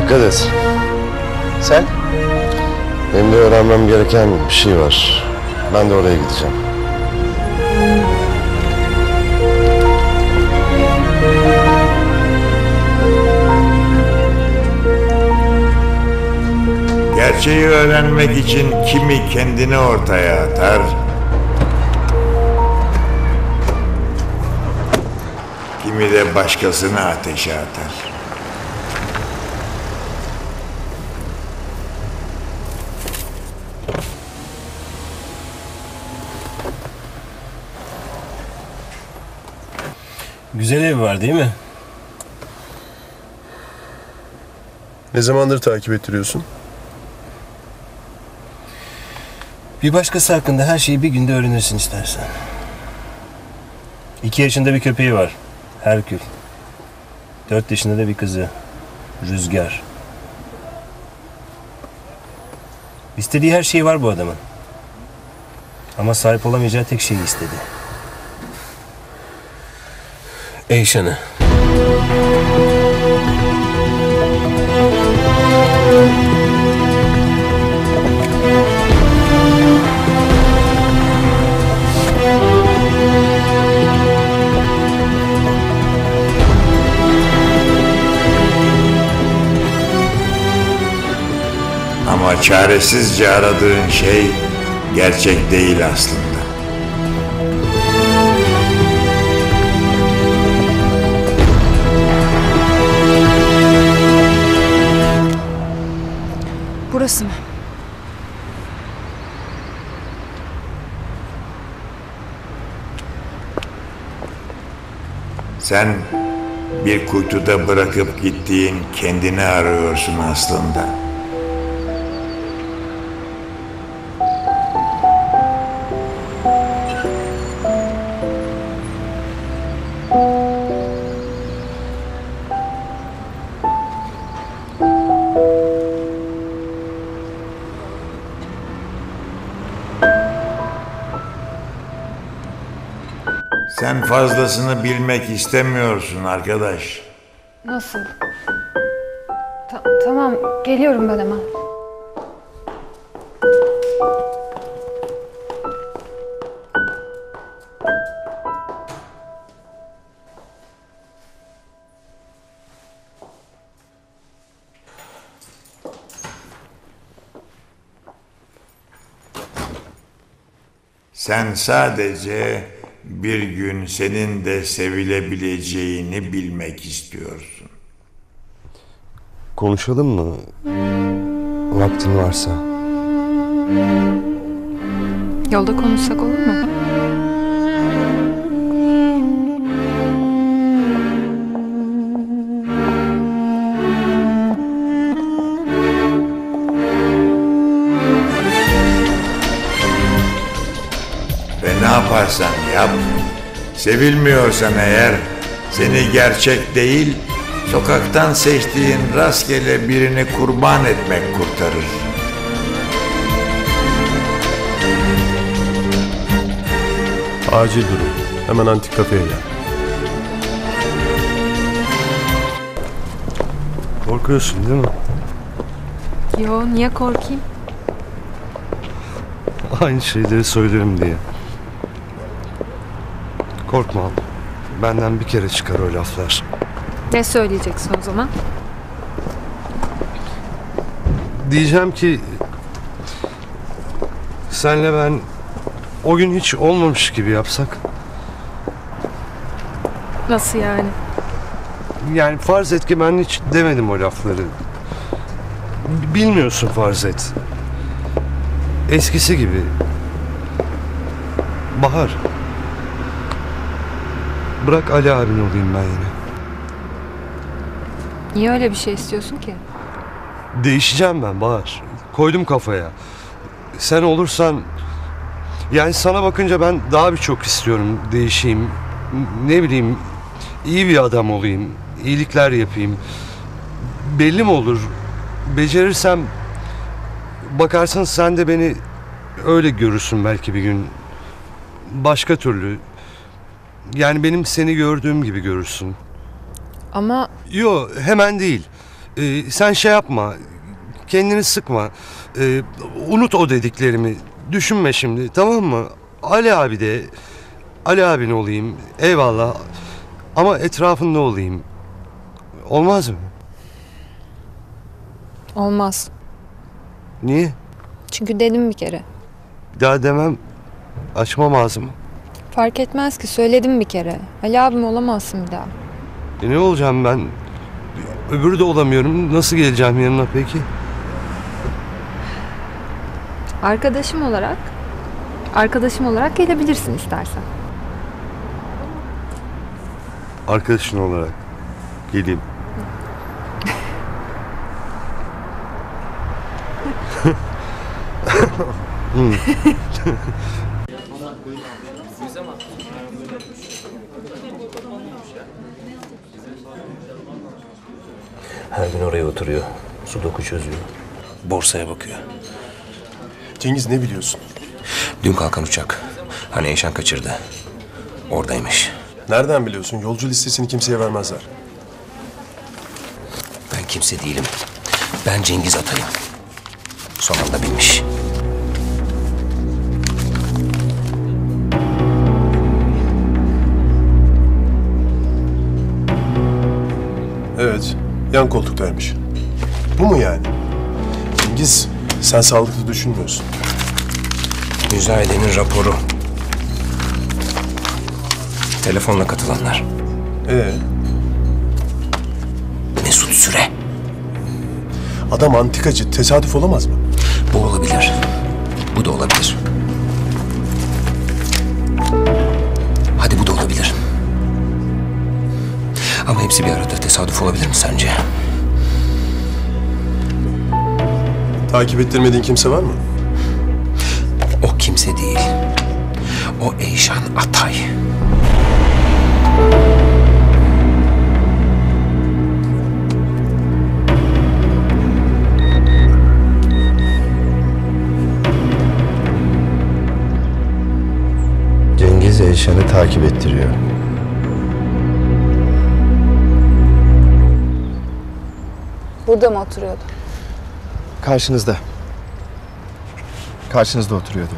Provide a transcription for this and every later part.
Dikkat et. Sen? Benim de öğrenmem gereken bir şey var. Ben de oraya gideceğim. Gerçeği öğrenmek için kimi kendini ortaya atar, kimi de başkasını ateşe atar. Güzel ev var değil mi? Ne zamandır takip ettiriyorsun? Bir başkası hakkında her şeyi bir günde öğrenirsin istersen. 2 yaşında bir köpeği var. Herkül. 4 yaşında da bir kızı. Rüzgar. İstediği her şey var bu adamın. Ama sahip olamayacağı tek şeyi istedi. Eyşan'ı. Ama çaresizce aradığın şey gerçek değil aslında. Burası mı? Sen bir kuytuda bırakıp gittiğin kendini arıyorsun aslında. Sen fazlasını bilmek istemiyorsun arkadaş. Nasıl? Tamam, geliyorum ben hemen. Sen sadece bir gün senin de sevilebileceğini bilmek istiyorsun. Konuşalım mı? Vaktin varsa. Yolda konuşsak olur mu? Ve ne yaparsan yap, sevilmiyorsan eğer seni gerçek değil, sokaktan seçtiğin rastgele birini kurban etmek kurtarır. Acil durum. Hemen antik kafeye gel. Korkuyorsun değil mi? Yo, niye korkayım? Aynı şeyleri söylerim diye. Korkma abla. Benden bir kere çıkar o laflar. Ne söyleyeceksin o zaman? Diyeceğim ki senle ben o gün hiç olmamış gibi yapsak. Nasıl yani? Yani farz et ki ben hiç demedim o lafları. Bilmiyorsun farz et. Eskisi gibi. Bahar. Bırak Ali abin olayım ben yine. Niye öyle bir şey istiyorsun ki? Değişeceğim ben Bahar. Koydum kafaya. Sen olursan... Yani sana bakınca ben daha birçok istiyorum değişeyim. Ne bileyim iyi bir adam olayım. İyilikler yapayım. Belli mi olur? Becerirsem bakarsın sen de beni öyle görürsün belki bir gün. Başka türlü. Yani benim seni gördüğüm gibi görürsün. Ama Yo hemen değil. Sen şey yapma. Kendini sıkma. Unut o dediklerimi. Düşünme şimdi, tamam mı? Ali abi de... Ali abin olayım. Eyvallah. Ama etrafında olayım. Olmaz mı? Olmaz. Niye? Çünkü dedim bir kere. Bir daha demem. Açmam ağzımı. Fark etmez ki, söyledim bir kere. Ali abim olamazsın bir daha. Ne olacağım ben? Öbürü de olamıyorum. Nasıl geleceğim yanına peki? Arkadaşım olarak gelebilirsin istersen. Arkadaşın olarak geleyim. Her gün oraya oturuyor. Sudoku çözüyor. Borsaya bakıyor. Cengiz, ne biliyorsun? Dün kalkan uçak. Hani Eyşan kaçırdı. Oradaymış. Nereden biliyorsun? Yolcu listesini kimseye vermezler. Ben kimse değilim. Ben Cengiz Atay'ım. Son anda binmiş. Evet, yan koltuktaymış. Bu mu yani? Cengiz, sen sağlıklı düşünmüyorsun. Müzayedenin raporu. Telefonla katılanlar. Mesut Süre. Adam antikacı, tesadüf olamaz mı? Bu olabilir. Bu da olabilir. Hadi bu da olabilir. Ama hepsi bir arada tesadüf olabilir mi sence? Takip ettirmediğin kimse var mı? O kimse değil. O Eyşan Atay. Cengiz Eyşan'ı takip ettiriyor. Burada mı oturuyordu? Karşınızda. Karşınızda oturuyordu.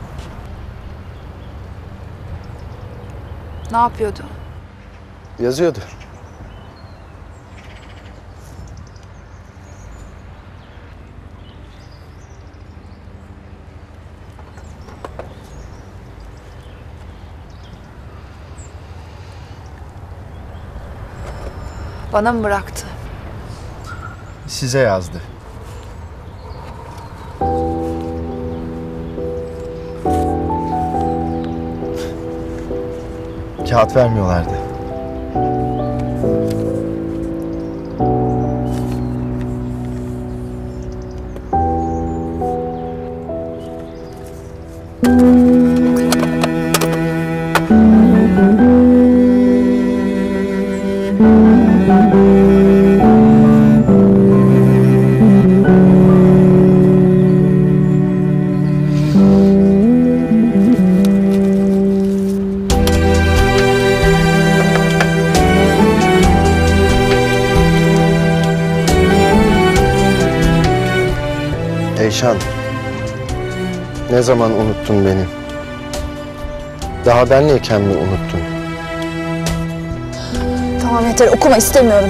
Ne yapıyordu? Yazıyordu. Bana mı bıraktı? Size yazdı. Kağıt vermiyorlardı. Eyşan, ne zaman unuttun beni? Daha benleyken mi unuttun? Tamam yeter, okuma istemiyorum.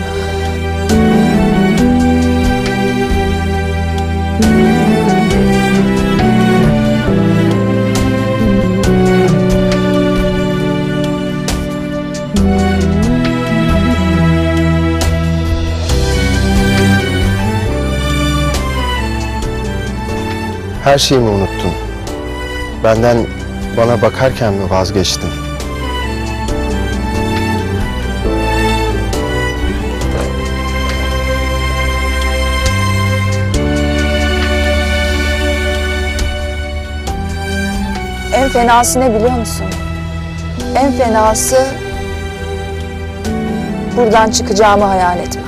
Her şeyi mi unuttun? Benden bana bakarken mi vazgeçtin? En fenası ne biliyor musun? En fenası buradan çıkacağımı hayal etmem.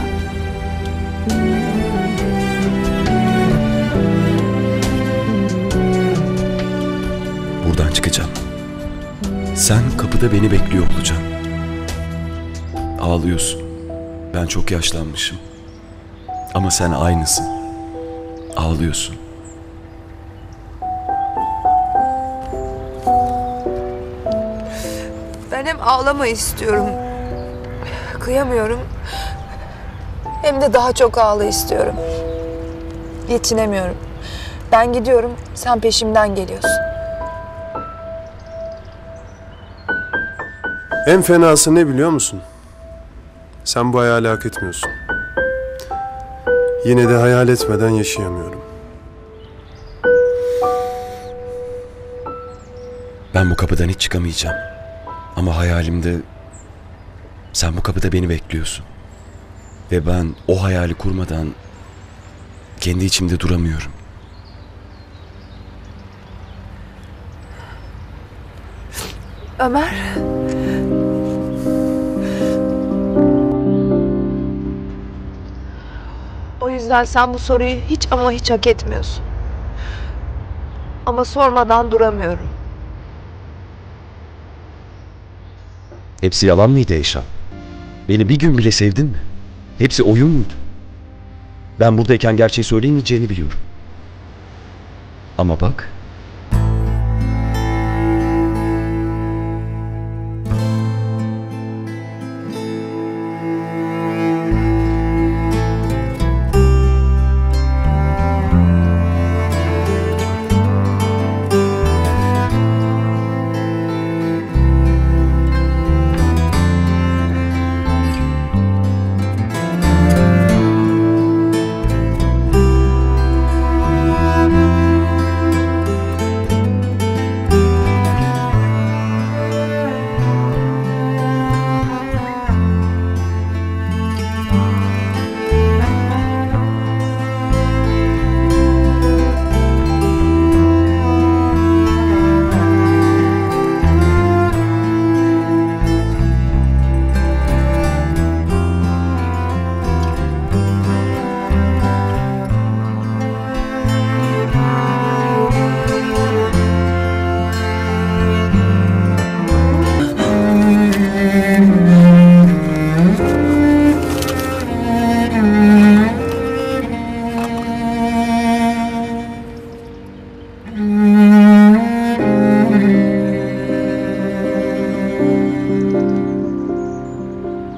Buradan çıkacağım. Sen kapıda beni bekliyor olacaksın. Ağlıyorsun. Ben çok yaşlanmışım. Ama sen aynısın. Ağlıyorsun. Ben hem ağlamayı istiyorum. Kıyamıyorum. Hem de daha çok ağla istiyorum. Geçinemiyorum. Ben gidiyorum, sen peşimden geliyorsun. En fenası ne biliyor musun? Sen bu hayali hak etmiyorsun. Yine de hayal etmeden yaşayamıyorum. Ben bu kapıdan hiç çıkamayacağım. Ama hayalimde sen bu kapıda beni bekliyorsun. Ve ben o hayali kurmadan kendi içimde duramıyorum. Ömer. O yüzden sen bu soruyu hiç ama hiç hak etmiyorsun. Ama sormadan duramıyorum. Hepsi yalan mıydı Eyşan? Beni bir gün bile sevdin mi? Hepsi oyun muydu? Ben buradayken gerçeği söyleyemeyeceğini biliyorum. Ama bak.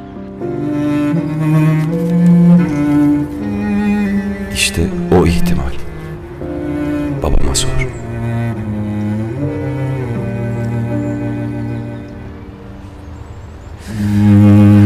İşte o ihtimal.